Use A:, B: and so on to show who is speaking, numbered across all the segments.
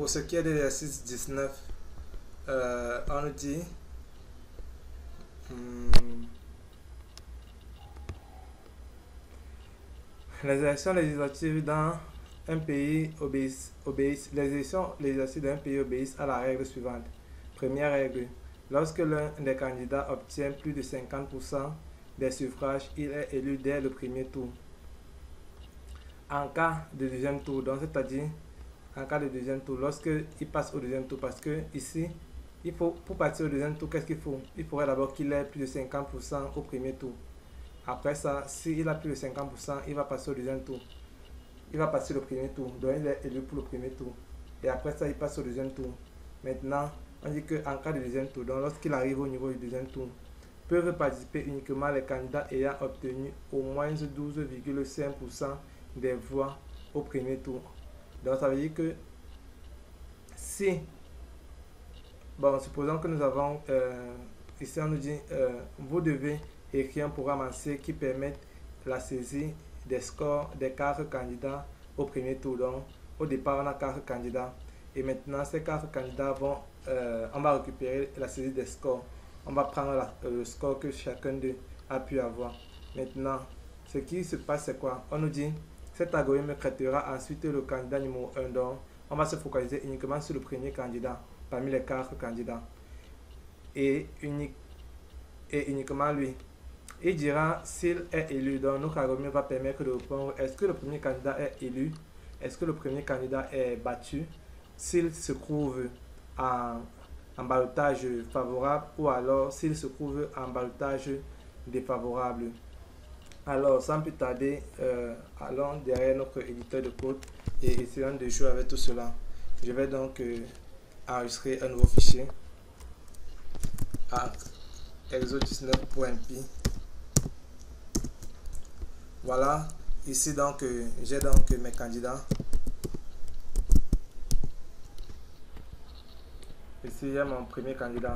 A: Pour ce qui est de l'exercice 19, on nous dit les élections législatives dans un pays les élections législatives d'un pays obéissent à la règle suivante. Première règle, lorsque l'un des candidats obtient plus de 50% des suffrages, il est élu dès le premier tour. En cas de deuxième tour, donc c'est-à-dire en cas de deuxième tour, lorsqu'il passe au deuxième tour, parce que ici, pour passer au deuxième tour, qu'est-ce qu'il faut? Il faudrait d'abord qu'il ait plus de 50% au premier tour. Après ça, s'il a plus de 50%, il va passer au deuxième tour. Il va passer le premier tour, donc il est élu pour le premier tour. Et après ça, il passe au deuxième tour. Maintenant, on dit qu'en cas de deuxième tour, donc lorsqu'il arrive au niveau du deuxième tour, peuvent participer uniquement les candidats ayant obtenu au moins 12,5% des voix au premier tour. Donc ça veut dire que si, bon, supposons que nous avons, ici on nous dit, vous devez écrire un programme en C qui permette la saisie des scores des 4 candidats au premier tour. Donc au départ on a 4 candidats et maintenant ces 4 candidats vont, on va récupérer la saisie des scores. On va prendre le score que chacun d'eux a pu avoir. Maintenant, ce qui se passe c'est quoi? On nous dit cet algorithme traitera ensuite le candidat numéro 1. Donc, on va se focaliser uniquement sur le premier candidat parmi les 4 candidats. Et uniquement lui. Il dira s'il est élu. Donc, notre algorithme va permettre de répondre est-ce que le premier candidat est élu? Est-ce que le premier candidat est battu? S'il se trouve en ballottage favorable ou alors s'il se trouve en ballottage défavorable. Alors, sans plus tarder, allons derrière notre éditeur de code et essayons de jouer avec tout cela. Je vais donc enregistrer un nouveau fichier à exo19.py. Voilà, ici donc j'ai donc mes candidats. Ici j'ai mon premier candidat.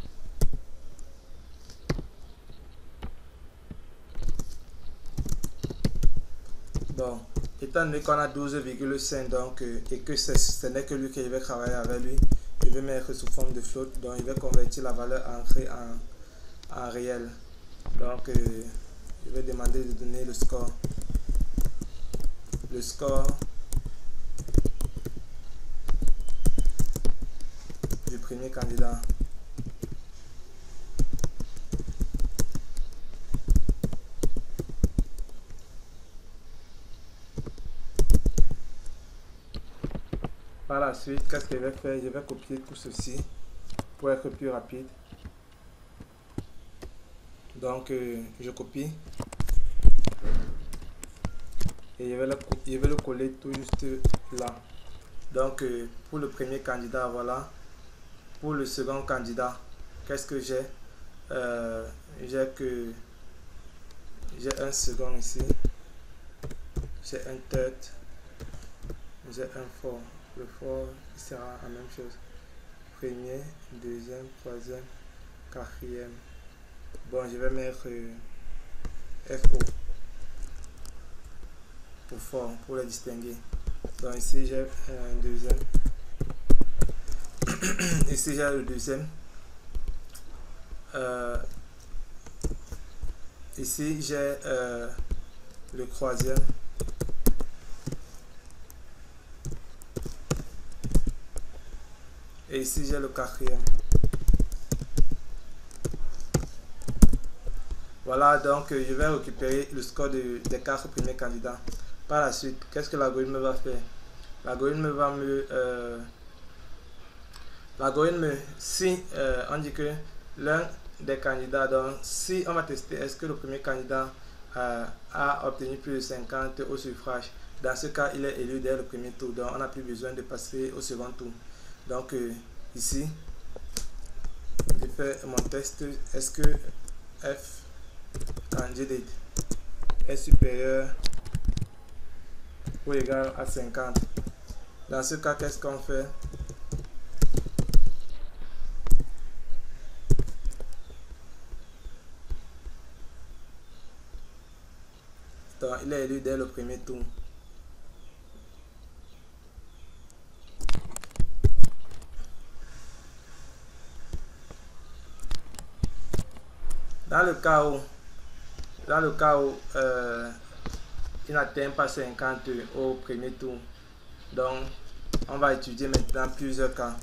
A: Bon, étant donné qu'on a 12,5 donc et que ce n'est que lui que je vais travailler avec lui, je vais mettre sous forme de float, donc il va convertir la valeur entrée en réel. Donc je vais demander de donner le score. Le score du premier candidat. Par la suite, qu'est-ce que je vais faire? Je vais copier tout ceci pour être plus rapide. Donc, je copie et je vais le coller tout juste là. Donc, pour le premier candidat, voilà. Pour le second candidat, qu'est-ce que j'ai? J'ai un second ici. J'ai un third. J'ai un four. Le four sera la même chose. Premier, deuxième, troisième, quatrième. Bon, je vais mettre FO pour fort, pour les distinguer. Donc ici j'ai un deuxième. Ici j'ai le deuxième. Ici j'ai le troisième. Et ici j'ai le quatrième. Voilà, donc je vais récupérer le score des 4 premiers candidats. Par la suite, qu'est-ce que l'algorithme va faire? L'algorithme va l'algorithme, si on dit que l'un des candidats, donc si on va tester est-ce que le premier candidat a obtenu plus de 50 au suffrage, dans ce cas il est élu dès le premier tour, donc on n'a plus besoin de passer au second tour. Donc ici je fais mon test, est-ce que F candidate est supérieur ou égal à 50? Dans ce cas, qu'est-ce qu'on fait? Donc, il est élu dès le premier tour. Dans le cas où il n'atteint pas 50 au premier tour, donc on va étudier maintenant plusieurs cas.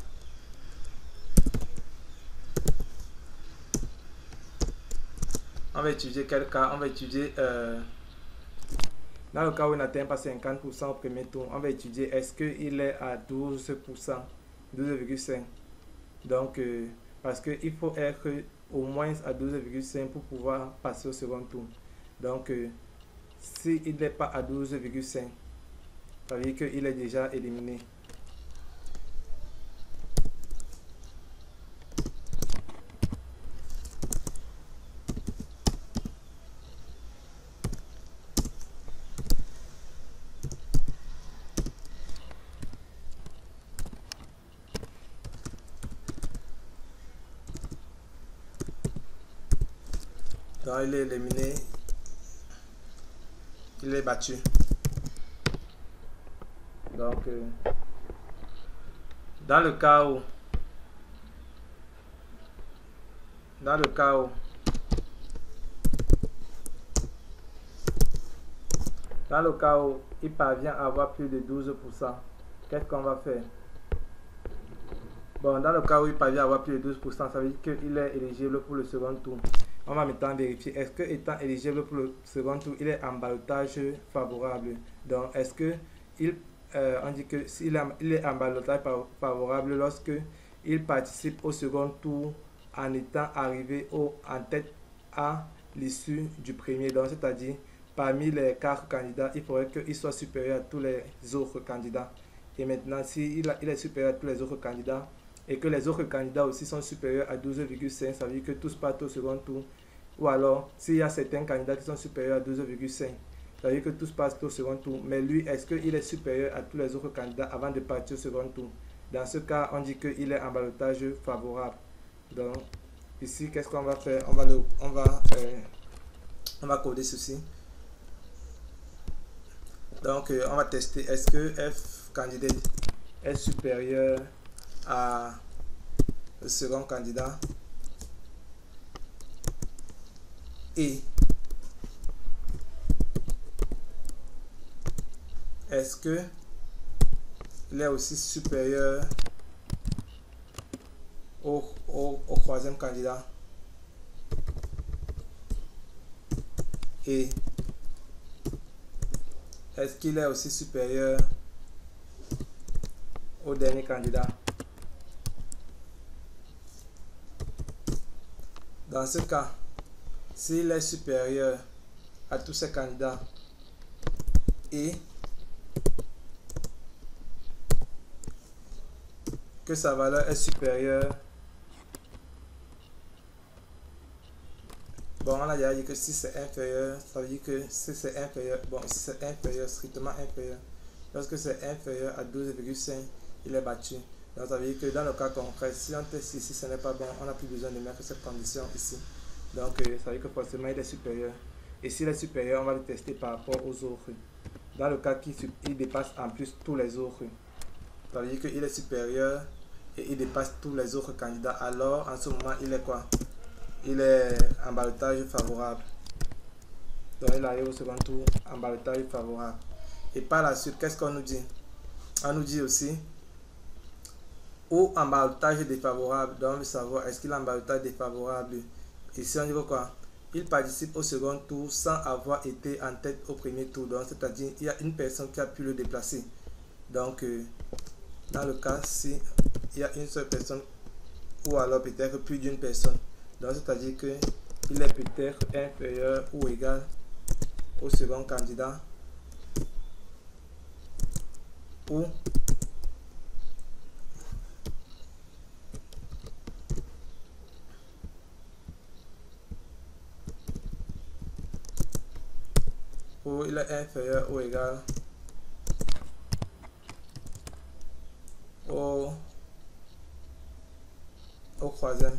A: On va étudier quel cas? On va étudier dans le cas où il n'atteint pas 50% au premier tour, on va étudier est-ce qu'il est à 12%, 12,5%. Donc, parce qu'il faut être au moins à 12,5 pour pouvoir passer au second tour. Donc, s'il n'est pas à 12,5, ça veut dire qu'il est déjà éliminé. Donc, il est éliminé, il est battu. Donc, dans le cas où il parvient à avoir plus de 12%, qu'est-ce qu'on va faire? Bon, dans le cas où il parvient à avoir plus de 12%, ça veut dire qu'il est éligible pour le second tour. On va maintenant vérifier, est-ce que étant éligible pour le second tour, il est en ballottage favorable. Donc, est-ce que on dit que s'il est en ballottage favorable lorsque il participe au second tour en étant arrivé en tête à l'issue du premier. Donc, c'est-à-dire, parmi les 4 candidats, il faudrait qu'il soit supérieur à tous les autres candidats. Et maintenant, s'il est supérieur à tous les autres candidats, et que les autres candidats aussi sont supérieurs à 12,5, ça veut dire que tous partent au second tour. Ou alors, s'il y a certains candidats qui sont supérieurs à 12,5, ça veut dire que tous passent au second tour. Mais lui, est-ce qu'il est supérieur à tous les autres candidats avant de partir au second tour? Dans ce cas, on dit qu'il est en ballottage favorable. Donc, ici, qu'est-ce qu'on va faire? On va coder ceci. Donc, on va tester. Est-ce que F candidate est supérieur à le second candidat? Et est-ce que il est aussi supérieur au troisième candidat? Et est-ce qu'il est aussi supérieur au dernier candidat? Dans ce cas, s'il est supérieur à tous ces candidats et que sa valeur est supérieure, bon, on a déjà dit que si c'est inférieur, ça veut dire que si c'est inférieur, bon, si c'est inférieur, strictement inférieur, lorsque c'est inférieur à 12,5, il est battu. Donc ça veut dire que dans le cas concret, si on teste ici, ce n'est pas bon, on n'a plus besoin de mettre cette condition ici. Donc ça veut dire que forcément il est supérieur. Et s'il est supérieur, on va le tester par rapport aux autres. Dans le cas qu'il dépasse en plus tous les autres, ça veut dire qu'il est supérieur et il dépasse tous les autres candidats. Alors en ce moment, il est quoi? Il est en ballottage favorable. Donc il arrive au second tour en ballottage favorable. Et par la suite, qu'est-ce qu'on nous dit? On nous dit aussi ou en ballottage défavorable. Donc on veut savoir est-ce qu'il est en ballottage défavorable. Ici on dit quoi? Il participe au second tour sans avoir été en tête au premier tour. Donc c'est-à-dire il y a une personne qui a pu le déplacer. Donc dans le cas si il y a une seule personne ou alors peut-être plus d'une personne, donc c'est-à-dire que il est peut-être inférieur ou égal au second candidat ou il est inférieur ou égal au troisième,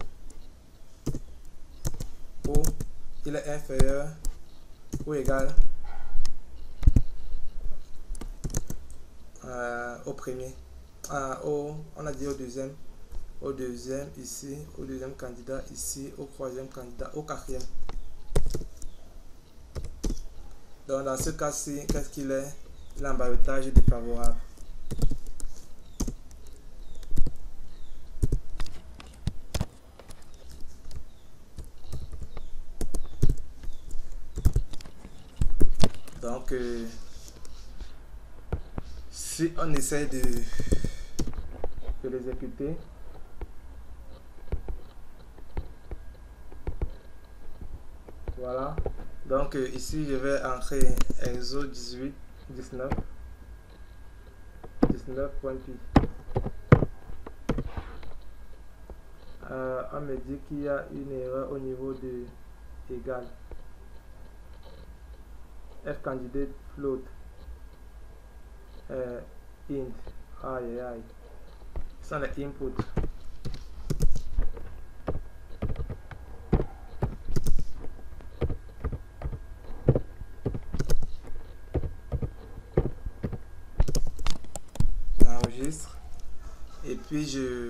A: ou il est inférieur ou égal au premier, on a dit au deuxième, au deuxième ici, au deuxième candidat ici, au troisième candidat, au quatrième. Donc dans ce cas-ci, qu'est-ce qu'il est? L'emballotage est défavorable. Donc si on essaie de l'exécuter, voilà. Donc ici je vais entrer EXO 18 19 19.8. On me dit qu'il y a une erreur au niveau de égal. F candidate float int. Aïe aïe. Ce sont les inputs. J'enregistre et puis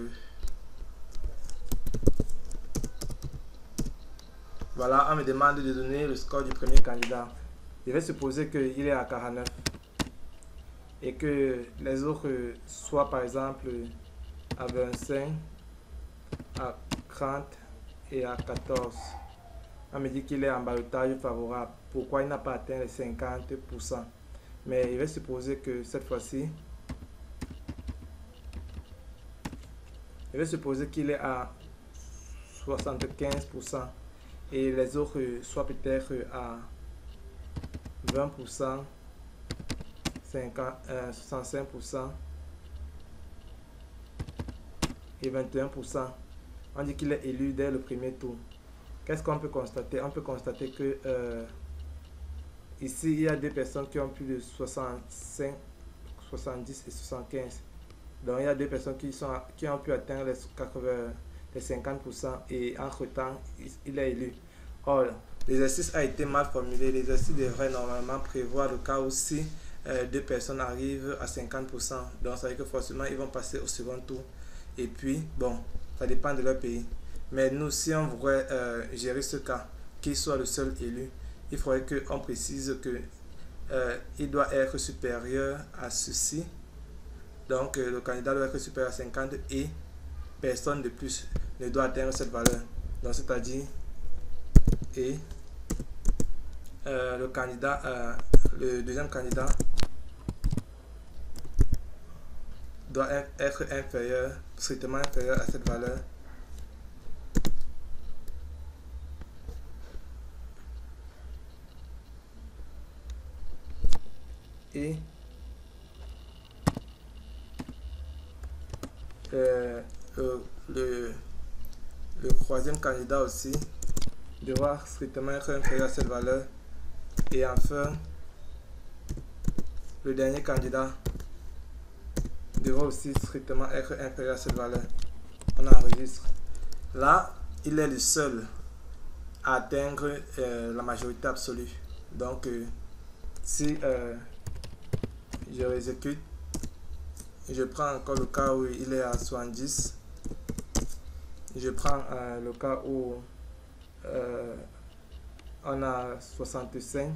A: voilà, on me demande de donner le score du premier candidat. Je vais supposer qu'il est à 49 et que les autres soient par exemple à 25, à 30 et à 14. On me dit qu'il est en ballotage favorable. Pourquoi il n'a pas atteint les 50%? Mais il va supposer que cette fois-ci, il va supposer qu'il est à 75% et les autres soient peut-être à 20%, 65% et 21%. On dit qu'il est élu dès le premier tour. Qu'est-ce qu'on peut constater? On peut constater que ici, il y a deux personnes qui ont plus de 65, 70 et 75. Donc, il y a deux personnes qui ont pu atteindre les 50% et entre-temps, il est élu. Or, l'exercice a été mal formulé. L'exercice devrait normalement prévoir le cas où si deux personnes arrivent à 50%. Donc, ça veut dire que forcément, ils vont passer au second tour. Et puis, bon, ça dépend de leur pays. Mais nous, si on voudrait gérer ce cas, qu'il soit le seul élu, il faudrait qu'on précise que il doit être supérieur à ceci. Donc, le candidat doit être supérieur à 50 et personne de plus ne doit atteindre cette valeur. Donc, c'est-à-dire, et le candidat, le deuxième candidat doit être inférieur, strictement inférieur à cette valeur. Et le troisième candidat aussi devra strictement être inférieur à cette valeur. Et enfin, le dernier candidat devra aussi strictement être inférieur à cette valeur. On enregistre. Là, il est le seul à atteindre la majorité absolue. Donc, si je réexécute, je prends encore le cas où il est à 70. Je prends le cas où on a 65.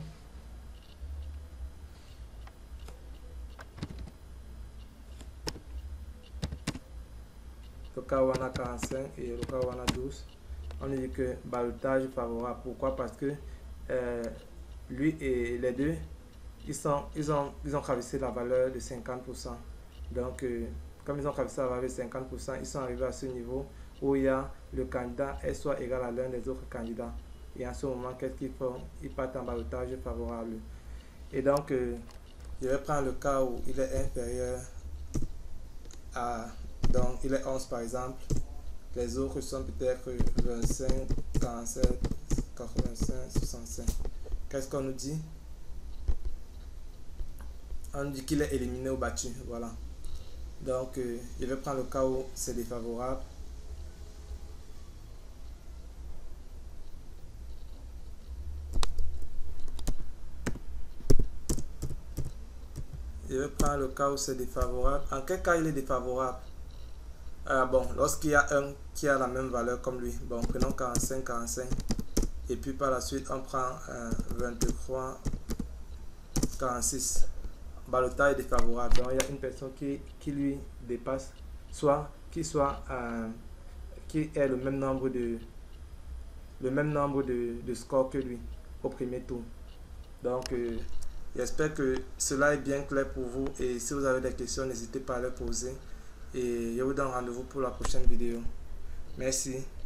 A: Le cas où on a 45 et le cas où on a 12. On dit que ballotage favorable. Pourquoi? Parce que lui et les deux, ils ont traversé la valeur de 50%. Donc, comme ils ont traversé la valeur de 50%, ils sont arrivés à ce niveau où il y a le candidat est soit égal à l'un des autres candidats. Et en ce moment, qu'est-ce qu'ils font? Ils partent en ballotage favorable. Et donc, je vais prendre le cas où il est inférieur à... Donc, il est 11 par exemple. Les autres sont peut-être 25, 47, 85, 65. Qu'est-ce qu'on nous dit? On dit qu'il est éliminé ou battu. Voilà. Donc, je vais prendre le cas où c'est défavorable. Je vais prendre le cas où c'est défavorable. En quel cas il est défavorable? Bon, lorsqu'il y a un qui a la même valeur comme lui, bon, prenons 45, 45. Et puis par la suite, on prend 23, 46. Ballotage est défavorable. Donc, il y a une personne qui lui dépasse, soit qui ait le même nombre de scores que lui au premier tour. Donc, j'espère que cela est bien clair pour vous. Et si vous avez des questions, n'hésitez pas à les poser. Et je vous donne rendez-vous pour la prochaine vidéo. Merci.